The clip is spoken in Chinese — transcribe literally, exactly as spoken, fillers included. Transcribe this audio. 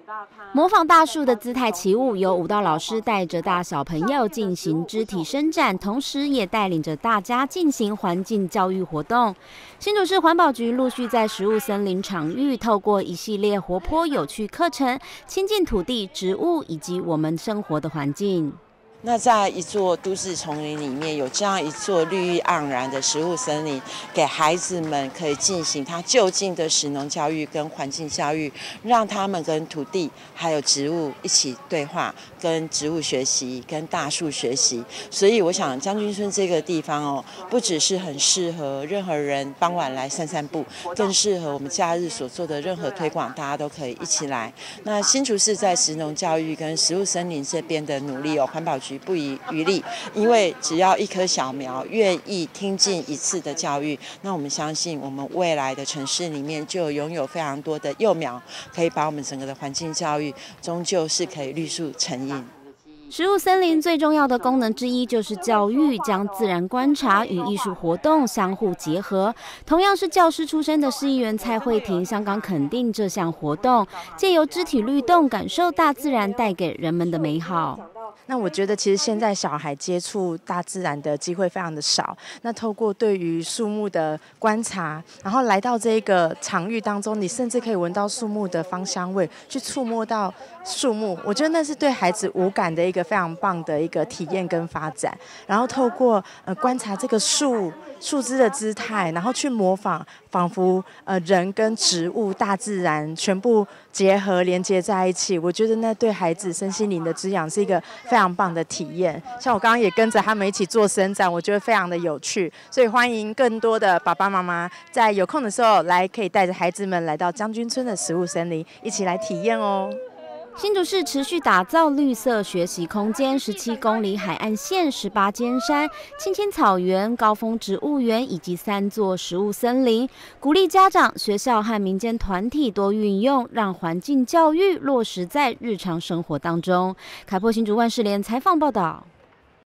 模仿大树的姿态起舞，由舞蹈老师带着大小朋友进行肢体伸展，同时也带领着大家进行环境教育活动。新竹市环保局陆续在食物森林场域，透过一系列活泼有趣课程，亲近土地、植物以及我们生活的环境。 那在一座都市丛林里面，有这样一座绿意盎然的食物森林，给孩子们可以进行他就近的食农教育跟环境教育，让他们跟土地还有植物一起对话，跟植物学习，跟大树学习。所以我想将军村这个地方哦，不只是很适合任何人傍晚来散散步，更适合我们假日所做的任何推广，大家都可以一起来。那新竹市在食农教育跟食物森林这边的努力哦，环保局不遗余力，因为只要一棵小苗愿意听进一次的教育，那我们相信我们未来的城市里面就拥有非常多的幼苗，可以把我们整个的环境教育终究是可以绿树成荫。 食物森林最重要的功能之一就是教育，将自然观察与艺术活动相互结合。同样是教师出身的市议员蔡慧婷，香港肯定这项活动，借由肢体律动，感受大自然带给人们的美好。 那我觉得其实现在小孩接触大自然的机会非常的少，那透过对于树木的观察，然后来到这个场域当中，你甚至可以闻到树木的芳香味，去触摸到树木，我觉得那是对孩子无感的一个非常棒的一个体验跟发展。然后透过呃观察这个树树枝的姿态，然后去模仿，仿佛呃人跟植物、大自然全部结合连接在一起。我觉得那对孩子身心灵的滋养是一个非常棒的体验。像我刚刚也跟着他们一起做伸展，我觉得非常的有趣。所以欢迎更多的爸爸妈妈在有空的时候来，可以带着孩子们来到将军村的食物森林，一起来体验哦。 新竹市持续打造绿色学习空间，十七公里海岸线、十八间山、青青草原、高峰植物园以及三座食物森林，鼓励家长、学校和民间团体多运用，让环境教育落实在日常生活当中。开播新竹万事联采访报道。